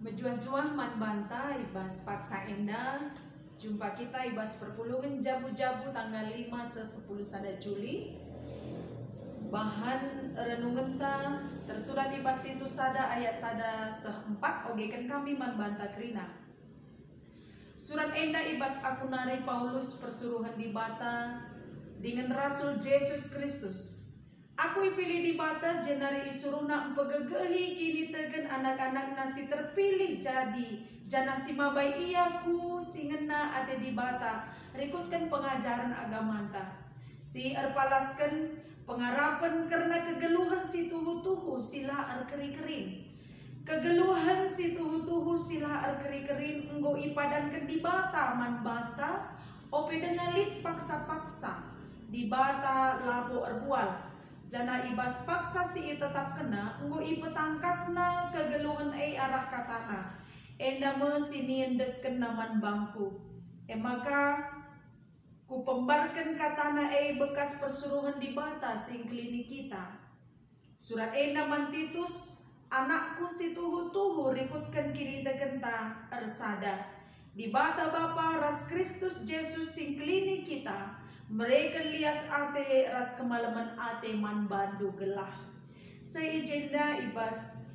Mejuah-juah man banta ibas paksa enda. Jumpa kita ibas perpulungan jabu-jabu tanggal 5 se 10 sada Juli. Bahan renungan ta tersurat ibas Titus sada ayat sada se-4 ogekan kami man banta krina. Surat enda ibas aku nari Paulus persuruhan di bata dengan Rasul Yesus Kristus. Aku ipilih di bata jenari isuruna empegegehi kini tegen anak-anak nasi terpilih jadi janasi mabai iyaku singena ate di bata rikutkan pengajaran agamanta si erpalaskan pengarapan karena kegeluhan si tuhu-tuhu sila erkeri-kerin kegeluhan si tuhu-tuhu sila erkeri-kerin enggo ipadankan di bata man bata ope dengalit paksa-paksa di bata labo erbual jana ibas paksa si tetap kena nggo ipetangkasna kegeluhan arah katana enda mesinian desken naman bangku maka ku pembarkan katana bekas persuruhan di bata sing klinik kita surat enda man Titus anakku si tuhu-tuhu rikutkan kini tegenta ersada di bata Bapa ras Kristus Yesus sing klinik kita mereka lias ate ras kemalaman ate man bandu gelah. Seijenda ibas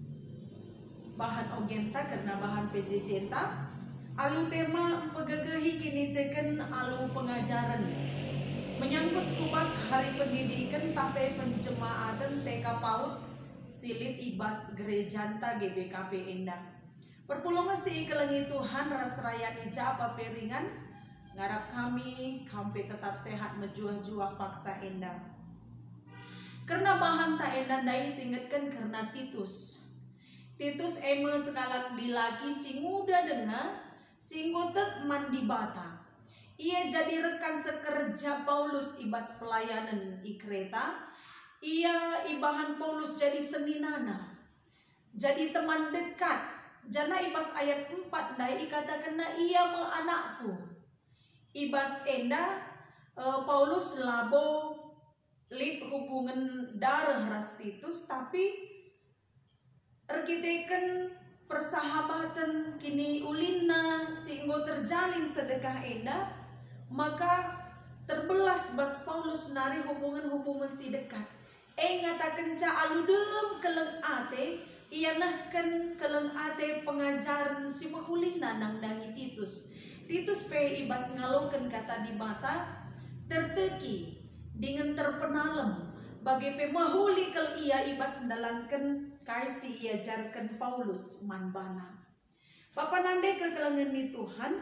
bahan ogenta karena bahan PJJ-enta. Alu tema pegegehi kini teken alu pengajaran. Menyangkut kubas hari pendidikan tapi penjemaatan TK PAUD silip ibas gerejanta GBKP Endah. Perpulungan si ikelengi Tuhan ras rayani japa peringan. Ngarap kami tetap sehat mejuah-juah paksa enda. Karena bahan tak enda dai singetkan karena Titus. Titus eme sekalat dilaki si muda dengar singgotek mandi bata. Ia jadi rekan sekerja Paulus ibas pelayanan Kreta. Ia ibahan Paulus jadi seninana. Jadi teman dekat. Jana ibas ayat 4 dai ikatakan ia me anakku. Ibas enda Paulus labo lip hubungan darah ras Titus tapi erkiteken persahabatan kini ulina sehingga terjalin sedekah enda maka terbelas bas Paulus nari hubungan si dekat ngatakan ca aludem keleng ate ia nahkan keleng ate pengajaran si mahulina nang dangi Titus pe ibas ngalokan kata di bata terteki dengan terpenalem bagi pe mahuli kel ia ibas ndalankan kaisi ia jarkan Paulus manbana. Papanande kekelangan ni Tuhan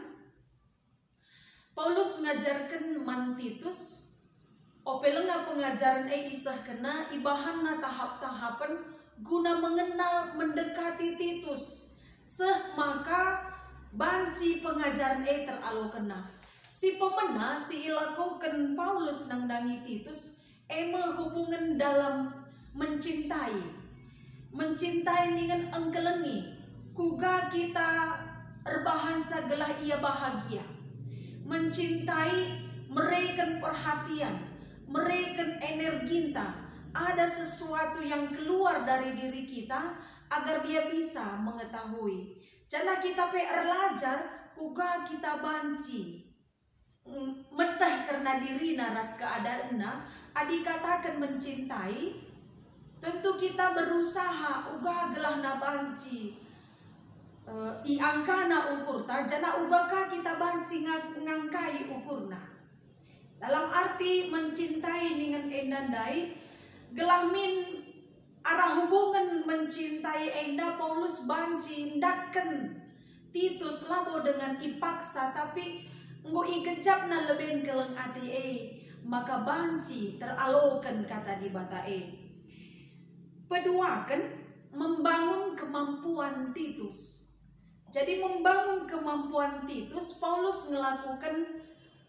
Paulus ngajarkan man Titus opelenga pengajaran isah kena ibahanna tahap-tahapan guna mengenal mendekati Titus maka banci pengajaran teralo kena si pemena si ilakukan Paulus nang dangi Titus hubungan dalam mencintai dengan engkelengi kuga kita erbahansa gelah ia bahagia mencintai mereka perhatian mereka energinta ada sesuatu yang keluar dari diri kita agar dia bisa mengetahui jana kita pe erlajar kuga kita banci metah karena dirina ras keadaanna adi katakan mencintai tentu kita berusaha uga gelah na banci i angkana ukurta jana ugaka kita banci ngangkai ukurna dalam arti mencintai dengan endandai gelah min arah hubungan mencintai enda Paulus banci ndakken Titus labo dengan ipaksa tapi nggo ikejapna leben keleng ati maka banci teralokan kata di bata peduakan membangun kemampuan Titus jadi membangun kemampuan Titus Paulus melakukan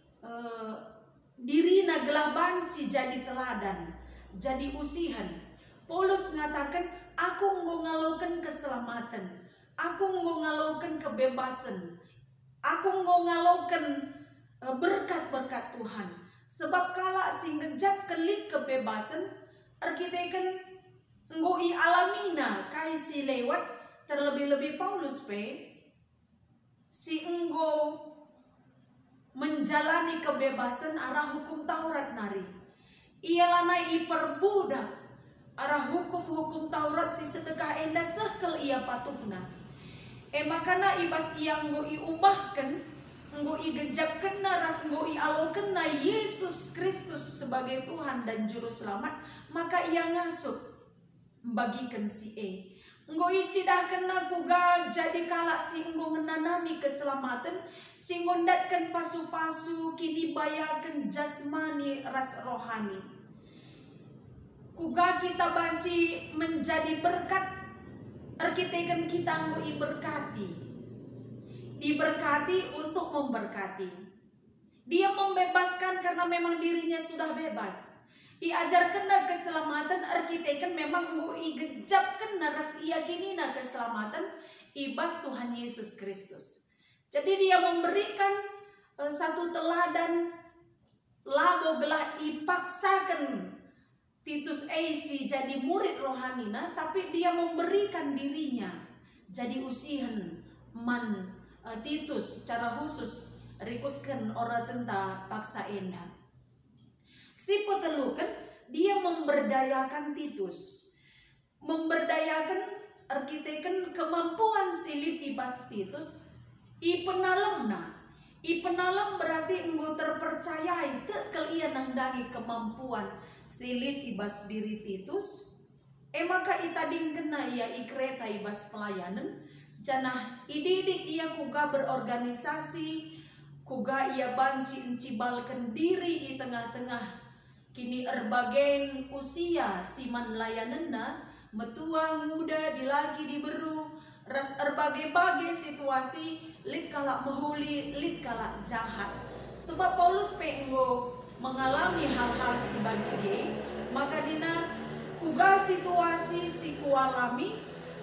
dirina gelah banci jadi teladan jadi usihan Paulus mengatakan, aku nggo ngalaukan keselamatan, aku nggo ngalaukan kebebasan, aku nggo ngalaukan berkat-berkat Tuhan. Sebab kala sing ngejap kelik kebebasan, arkiteken nggo i alamina kaisi lewat terlebih-lebih Paulus si enggo menjalani kebebasan arah hukum Taurat nari. Ialah nai perbudak arah hukum-hukum Taurat si sedekah enda sekel ia patuhna. Makana ibas ia nggo iubahkan, nggo igejak kena ras nggo ialoken na Yesus Kristus sebagai Tuhan dan Juru Selamat, maka ia ngasup bagikan si nggo icidah kena kuga jadi kalak si nggo ngenanami keselamatan, si ngondatkan pasu-pasu kini bayakan jasmani ras rohani. Kuga kita banci menjadi berkat, arkitekan kita nggo iberkati, diberkati untuk memberkati. Dia membebaskan karena memang dirinya sudah bebas. Diajarkan na keselamatan, arkitekan memang nggo igejapkan na ras iyakinina keselamatan ibas Tuhan Yesus Kristus. Jadi dia memberikan satu teladan labo gelah ipaksakan Titus si jadi murid rohanina, tapi dia memberikan dirinya jadi usihan man Titus secara khusus rikutkan ora tenta paksa enda. Si petelukan dia memberdayakan Titus, memberdayakan arkitekan kemampuan silip ibas Titus ipenalemna. Ipenalam berarti enggo terpercayai tekel ia nangdangi kemampuan silip ibas diri Titus. Maka itading kena ia ikreta ibas pelayanan, janah ididik ia kuga berorganisasi, kuga ia banci encibalkan diri i tengah-tengah kini erbagen usia siman layanenna, metua muda dilagi diberu ras erbagai-bagai situasi, lid kalak mahuli, lid kalak jahat. Sebab Paulus penggo mengalami hal-hal sebagi dia, maka dina kuga situasi si kualami,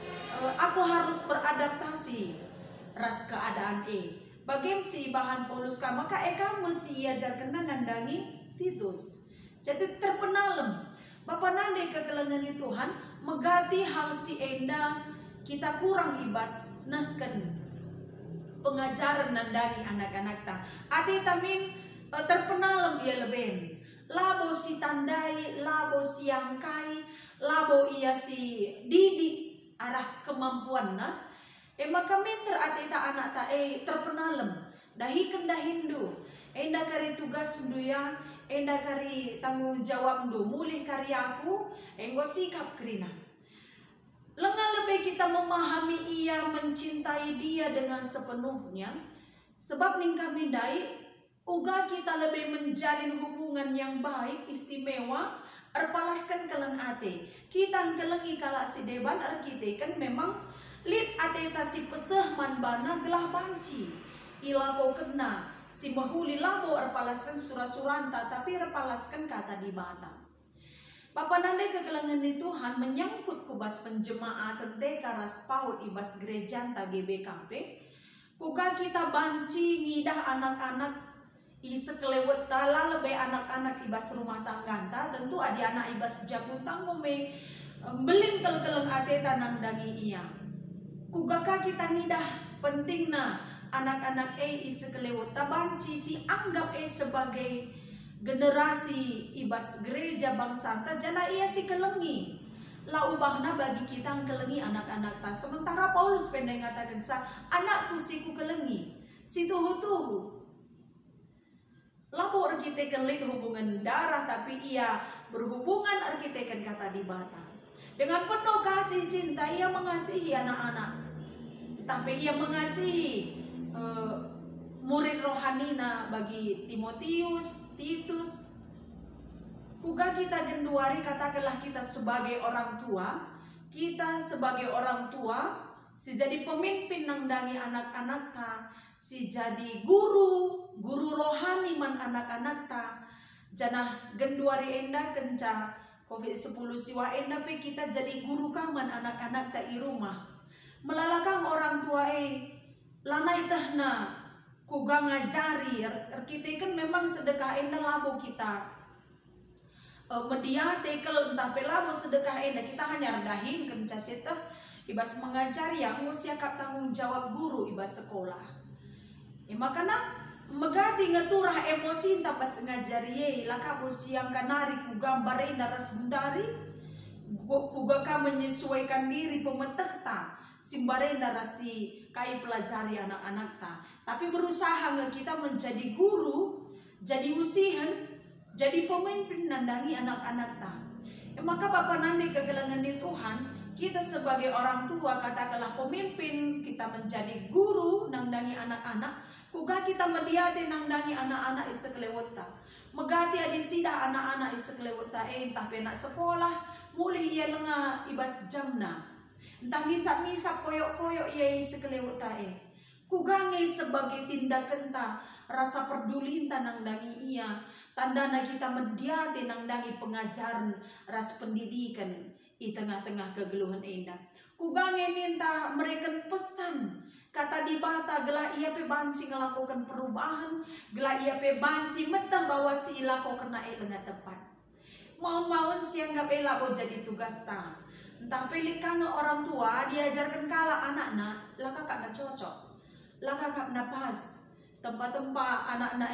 aku harus beradaptasi ras keadaan Bagem si bahan Paulus ka, maka eka mesti iajarkan nandangi Titus. Jadi terpenalem, Bapak nande kekelengan Tuhan, megati hal si enda kita kurang ibas nahken pengajaran nandani anak-anak ta. Ati tamin terpenalem ia leben. Labo si tandai, labo si angkai, labo ia si didi arah kemampuan na. Maka minter ati ta anak ta terpenalem. Dahi kendah Hindu. Enda kari tugas duya, enda kari tanggung jawab du, mulih kari aku, enggo sikap kerina. Lengan lebih kita memahami ia, mencintai dia dengan sepenuhnya. Sebab ning kami dai, uga kita lebih menjalin hubungan yang baik, istimewa, erpalaskan keleng ate. Kita kelengi kalak si deban arkitekan memang lid ate tasi peseh man bana gelah banci. Ilabo kena, si mahuli labo erpalaskan surah-suranta, tapi erpalaskan kata di bata. Bapak nande kekelangan ni Tuhan menyangkut kubas penjemaat tenteka ras paut ibas gereja ta GBKP. Kuga kita banci ngidah anak-anak isekelewet tala lebih anak-anak ibas rumah tangga ta, tentu adi anak ibas jabutang ngome belin keleng ate tanang dangi ia. Kuga kita ngidah pentingna anak-anak isekelewet ta banci si anggap sebagai generasi ibas gereja bangsa ta, jana ia si kelengi la ubahna bagi kita kelengi anak-anak ta. Sementara Paulus pendek ngatakan sa anakku si ku kelengi si tuhu-tuhu labo arkitekan lid hubungan darah, tapi ia berhubungan arkitekan kata di bata dengan penuh kasih cinta. Ia mengasihi anak-anak, tapi ia mengasihi murid rohanina bagi Timotius, Titus. Kuga kita genduari, katakanlah kita sebagai orang tua, si jadi pemimpin nangdangi anak-anak ta, si jadi guru rohani man anak-anak ta. Janah genduari enda kenca COVID-10 siwa enda pe kita jadi guru kaman anak-anak ta i rumah. Melalakang orang tua lanai tahna kuga ngajari arkitekan memang sedekah enda labo kita media tekel entah pelabo sedekah enda kita hanya rendahin kenca setah ibas mengajari yang siakap tanggung jawab guru ibas sekolah. Makana megati ngeturah emosi tapas ngajari laka siang kanari ku gambare naras bundari kuga ka menyesuaikan diri pemetah ta simbare narasi kai pelajari anak-anak ta, tapi berusaha kita menjadi guru, jadi usihan, jadi pemimpin nandangi anak-anak ta. Maka Bapak nandi kegelangan di Tuhan, kita sebagai orang tua katakanlah pemimpin, kita menjadi guru nandangi anak-anak, kuga kita mediade nandangi anak-anak isekleweta. Megati adi sida anak-anak isekleweta entah penak sekolah, mulai ia lengah ibas jamna. Entah ngisap-ngisap koyok-koyok ia isekleweta kugangi sebagai tindakan ta rasa peduli nandangi ia. Tandana kita mediate nangdangi pengajaran ras pendidikan di tengah-tengah kegeluhan endah. Kugange minta mereka pesan kata di bata gelah ia pe banci ngelakukan perubahan, gelah ia pe banci metah bahwa si ilako kena elena tepat. Mau-mauan siang gak bela bo jadi tugas ta. Entah pilih kange orang tua diajarkan kala anak-anak laka kak na cocok, laka kak na pas. Tempat-tempat anak-anak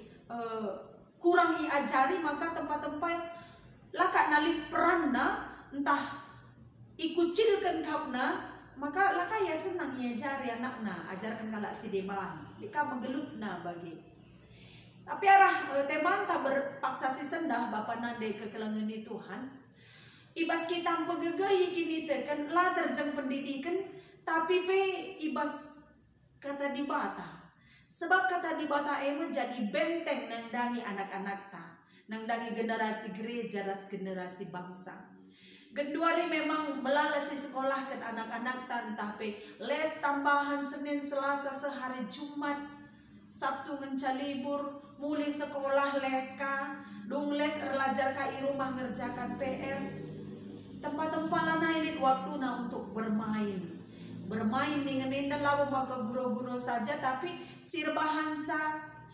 kurang iajari maka tempat-tempat laka nalit peran na entah ikucilkan kapna maka laka ya senang iajari anakna ajarkan kalak si deban lika menggelut na bagi tapi arah temanta berpaksa si sendah Bapak nande kekelangan di Tuhan ibas kita pegegahi kini tekan lah terjang pendidikan tapi pe ibas kata di bata. Sebab kata di bata menjadi benteng nangdangi anak-anak ta, nangdangi generasi gereja ras generasi bangsa. Genduari memang melalasi sekolah kan anak-anak ta, tapi les tambahan Senin Selasa sehari Jumat, Sabtu ngencalibur, mulai sekolah les ka, dung les erlajar ka i rumah ngerjakan PR. Tempat-tempat lanailit waktu na untuk bermain. Bermain dengan indah lalu maka guru-guru saja tapi sirbahan sa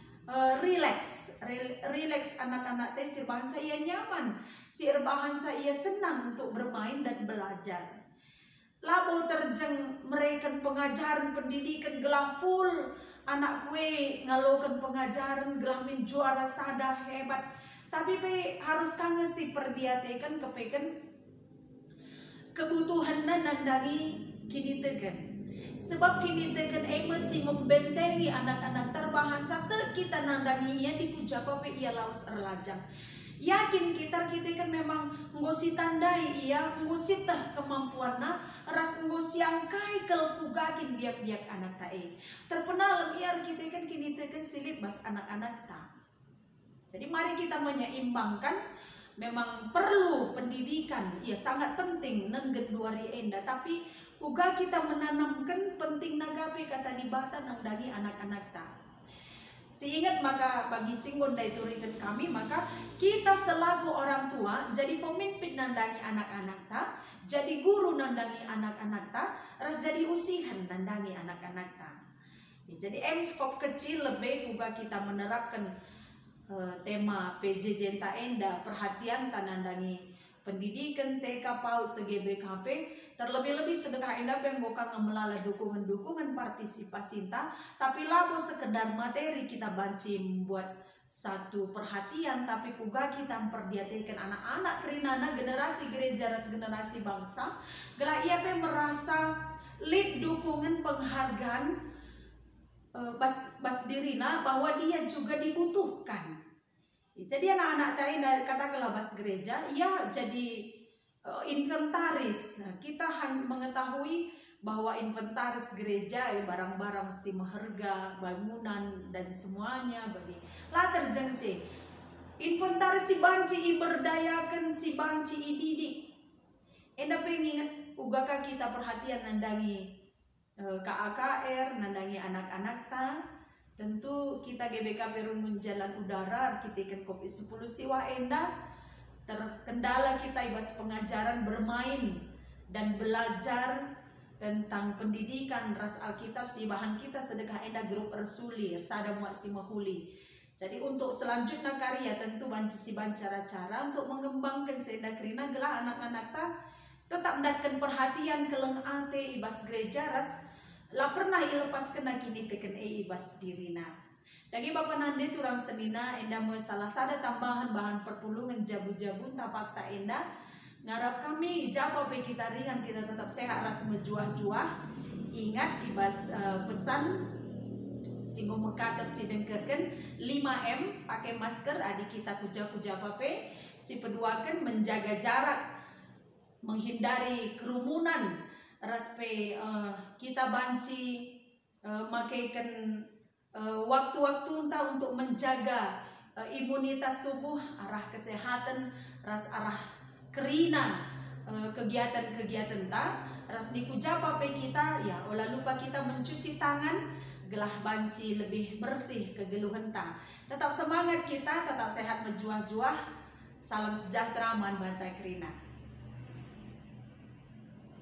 relax anak-anak teh sirbahan sa ia nyaman, sirbahan sa ia senang untuk bermain dan belajar. Lalu terjeng mereka pengajaran pendidikan gelah full anak kue ngalokan pengajaran gelah menjuara sada hebat tapi pe harus kangen si perdiatekan kepeken kebutuhan nandangi kini tegan sebab kini tegan mesti membentengi anak-anak terbahan satu kita nandangi ia dikujapa pe ia laus erlajang yakin kita kan memang ngosi tandai ia ngosi teh kemampuan na ras ngosi angkai kel kugakin biak-biak anak tae terpenal biar kita kan kini tegan silip bas anak-anak ta. Jadi mari kita menyeimbangkan. Memang perlu pendidikan, ya sangat penting nengget duari enda, tapi kuga kita menanamkan penting nagapi kata di bata nangdangi anak-anak ta. Seingat maka bagi singgon dai turikan kami maka kita selaku orang tua jadi pemimpin nandangi anak-anak ta, jadi guru nandangi anak-anak ta, ras jadi usihan nandangi anak-anak ta. Ya, jadi skop kecil lebih kuga kita menerapkan tema PJJ ta enda perhatian tanandangi pendidikan TK PAUD SGBKP terlebih-lebih sedekah enda bukan ngemelala dukungan partisipasi ta tapi labo sekedar materi kita banci membuat satu perhatian tapi kuga kita memperdiatikan anak-anak kerinana generasi gereja ras generasi bangsa gelah ia merasa lead dukungan penghargaan bas dirina bahwa dia juga dibutuhkan. Jadi anak-anak tadi dari kata kelabas gereja, ya jadi inventaris. Kita mengetahui bahwa inventaris gereja barang-barang si maharga, bangunan dan semuanya bagi lah terjeng si inventaris si banci berdayakan si banci didik. Enda pengingat ugaka kita perhatian nandangi KAKR nandangi anak-anak ta tentu kita GBKP Rumun Jalan Udara arkitektur COVID-10 siwa enda terkendala kita ibas pengajaran bermain dan belajar tentang pendidikan ras Alkitab si bahan kita sedekah enda grup ersulir sada muat si mahuli. Jadi untuk selanjutnya karya tentu banci si cara-cara untuk mengembangkan senda kerina gelah anak-anak ta tetap datkan perhatian keleng ate ibas gereja ras la pernah ilepas kena kini teken ibas dirina. Dagi Bapak Nande turang senina enda salah sada tambahan bahan perpulungan jabu-jabun tapaksa enda ngarap kami ijapa pe kita ringan kita tetap sehat ras mejuah-juah. Ingat ibas pesan singgo mekatep si dengkeken 5M pakai masker adik kita kuja-kuja pape si peduakan menjaga jarak menghindari kerumunan raspe kita banci makaikan waktu-waktu entah untuk menjaga imunitas tubuh arah kesehatan ras arah kerina kegiatan-kegiatan ras dikujapa pe kita ya olah lupa kita mencuci tangan gelah banci lebih bersih kegeluhan tetap semangat kita tetap sehat menjuah-juah salam sejahtera man bantai kerina.